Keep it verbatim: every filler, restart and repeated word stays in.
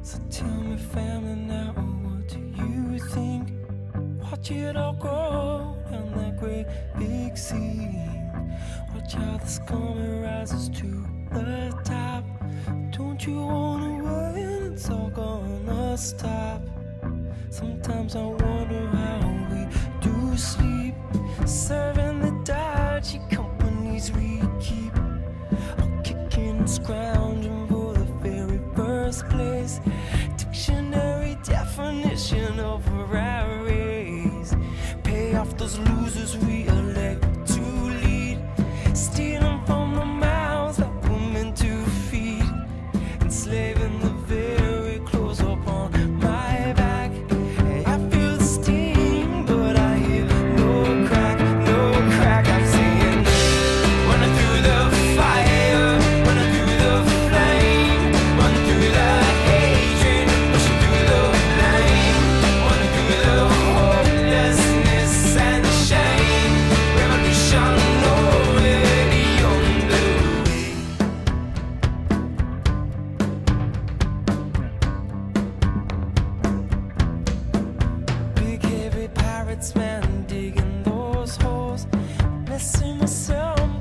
So tell me, family, now what do you think? Watch it all grow down that great big sea. Watch how the scum rises to the top. Don't you wanna when it's all gonna stop? Sometimes I wonder how we do sleep, serving the dodgy companies we keep, or kicking and scrounging for the very first place. Dictionary definition of our race. Pay off those losers we elect to lead, stealing from the mouths that we're meant to feed, enslaving the very clothes upon my back. I feel the sting, but I hear no crack, no crack. I'm saying, running through the fire, running through the flame, running through the hatred, pushing through the blame, running through the hopelessness and the shame. Revolution already on the way. Big heavy pirates, man, digging those holes, messing myself.